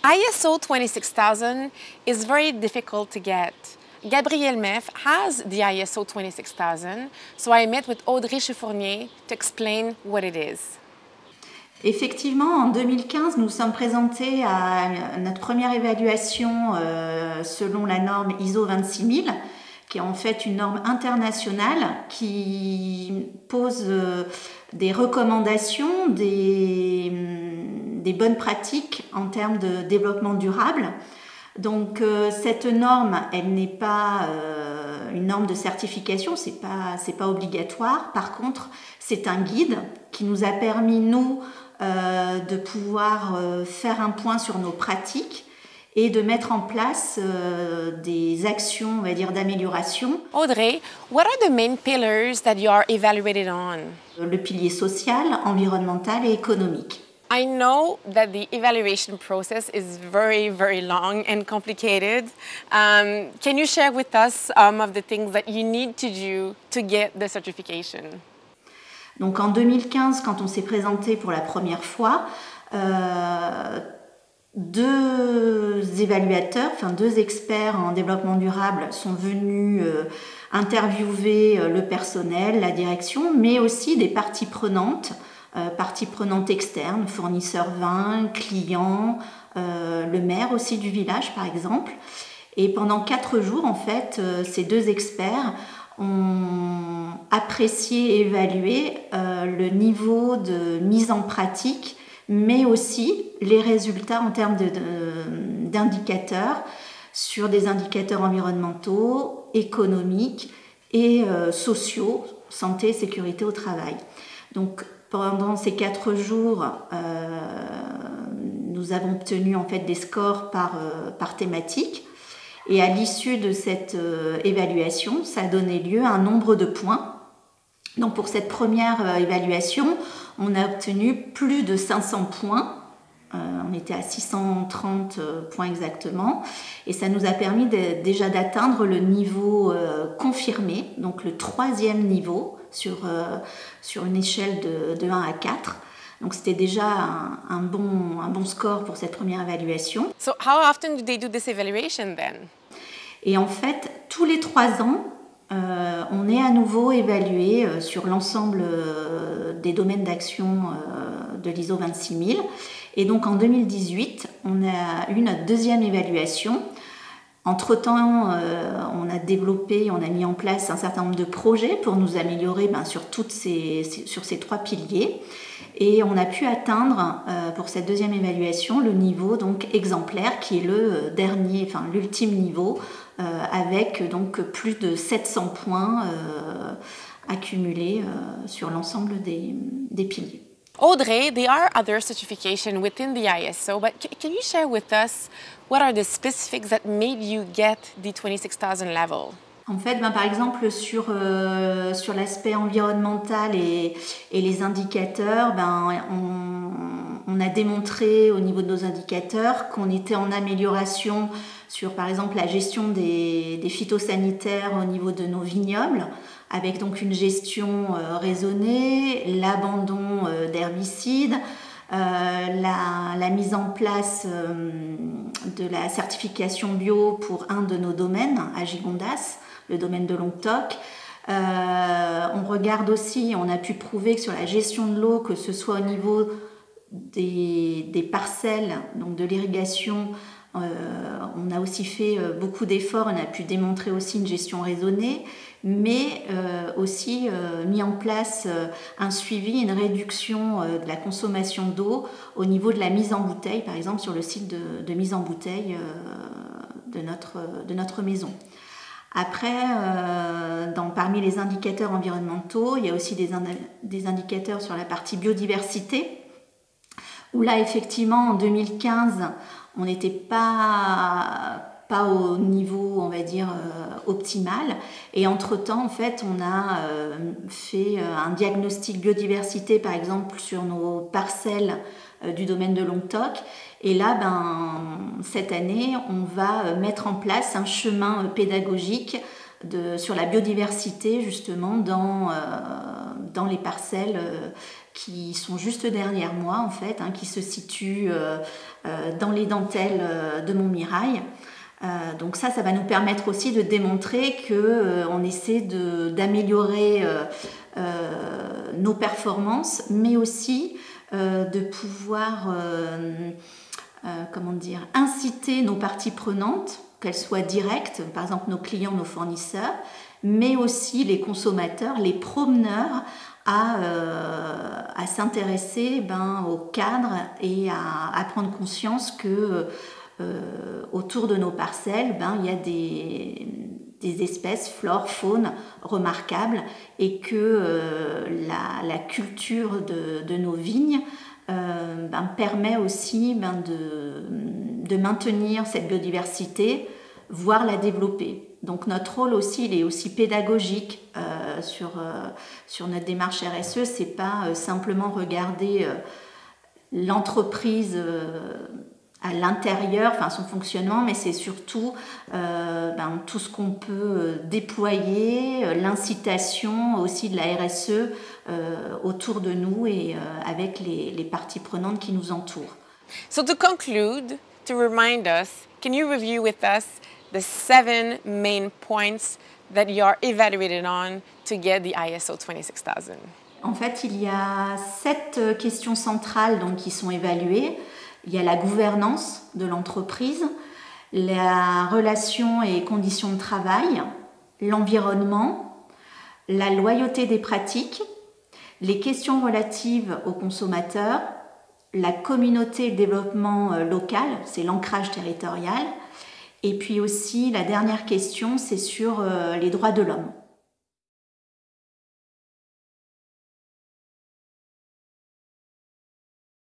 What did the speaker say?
ISO 26000 is very difficult to get. Gabrielle Meff has the ISO 26000, so I met with Audrey Chifournier to explain what it is. Effectivement, en 2015, nous sommes présentés à notre première évaluation selon la norme ISO 26000, qui est en fait une norme internationale qui pose des recommandations, des bonnes pratiques en termes de développement durable. Donc cette norme, elle n'est pas une norme de certification, c'est pas obligatoire. Par contre, c'est un guide qui nous a permis, nous, de pouvoir faire un point sur nos pratiques et de mettre en place des actions, on va dire, d'amélioration. Audrey, what are the main pillars that you are evaluated on? Le pilier social, environnemental et économique. I know that the evaluation process is very, very long and complicated. Can you share with us some of the things that you need to do to get the certification? Donc en 2015, quand on s'est présenté pour la première fois, deux évaluateurs, enfin deux experts en développement durable sont venus interviewer le personnel, la direction, mais aussi des parties prenantes externes, fournisseurs vins, clients, le maire aussi du village par exemple. Et pendant 4 jours, en fait, ces deux experts ont apprécié et évalué le niveau de mise en pratique, mais aussi les résultats en termes d'indicateurs, sur des indicateurs environnementaux, économiques et sociaux, santé et sécurité au travail. Donc pendant ces 4 jours, nous avons obtenu en fait des scores par thématique. Et à l'issue de cette évaluation, ça a donné lieu à un nombre de points. Donc pour cette première évaluation, on a obtenu plus de 500 points. On était à 630 points exactement. Et ça nous a permis déjà d'atteindre le niveau confirmé, donc le 3e niveau sur une échelle de 1 à 4. Donc c'était déjà un bon score pour cette première évaluation. So how often do they do this evaluation then? Et en fait, tous les 3 ans, on est à nouveau évalué sur l'ensemble des domaines d'action de l'ISO 26000. Et donc en 2018, on a eu notre 2e évaluation. Entre-temps, on a développé, on a mis en place un certain nombre de projets pour nous améliorer sur ces 3 piliers. Et on a pu atteindre pour cette 2e évaluation le niveau donc exemplaire qui est le dernier, enfin l'ultime niveau avec donc plus de 700 points accumulés sur l'ensemble des piliers. Audrey, there are other certifications within the ISO, but can you share with us what are the specifics that made you get the 26,000 level? En fait, par exemple, sur l'aspect environnemental et les indicateurs, on a démontré au niveau de nos indicateurs qu'on était en amélioration sur, par exemple, la gestion des phytosanitaires au niveau de nos vignobles, avec donc une gestion raisonnée, l'abandon d'herbicides, la mise en place de la certification bio pour un de nos domaines, à Gigondas, le domaine de Longtoc. On regarde aussi, on a pu prouver que sur la gestion de l'eau, que ce soit au niveau des parcelles, donc de l'irrigation, on a aussi fait beaucoup d'efforts, on a pu démontrer aussi une gestion raisonnée, mais aussi mis en place un suivi, une réduction de la consommation d'eau au niveau de la mise en bouteille, par exemple sur le site de mise en bouteille de notre maison. Après, parmi les indicateurs environnementaux, il y a aussi des indicateurs sur la partie biodiversité, où là, effectivement, en 2015, on n'était pas au niveau, on va dire, optimal. Et entre-temps, en fait, on a fait un diagnostic biodiversité, par exemple, sur nos parcelles du domaine de Longtoc. Et là, cette année, on va mettre en place un chemin pédagogique sur la biodiversité justement dans les parcelles qui sont juste derrière moi en fait, hein, qui se situent dans les dentelles de Montmirail. Donc ça va nous permettre aussi de démontrer qu'on essaie d'améliorer nos performances, mais aussi de pouvoir inciter nos parties prenantes, qu'elles soient directes, par exemple nos clients, nos fournisseurs, mais aussi les consommateurs, les promeneurs, à s'intéresser au cadre et à prendre conscience que autour de nos parcelles, il y a des espèces, flore, faune remarquables et que la culture de nos vignes permet aussi de maintenir cette biodiversité, voire la développer. Donc notre rôle aussi, il est aussi pédagogique sur notre démarche RSE. C'est pas simplement regarder l'entreprise à l'intérieur, son fonctionnement, mais c'est surtout tout ce qu'on peut déployer, l'incitation aussi de la RSE autour de nous et avec les parties prenantes qui nous entourent. So to conclude, to remind us, can you review with us the 7 main points that you are evaluated on to get the ISO 26000? En fait, il y a 7 questions centrales qui sont évaluées. Il y a la gouvernance de l'entreprise, la relation et conditions de travail, l'environnement, la loyauté des pratiques, les questions relatives aux consommateurs, la communauté et le développement local, c'est l'ancrage territorial, et puis aussi la dernière question, c'est sur les droits de l'homme.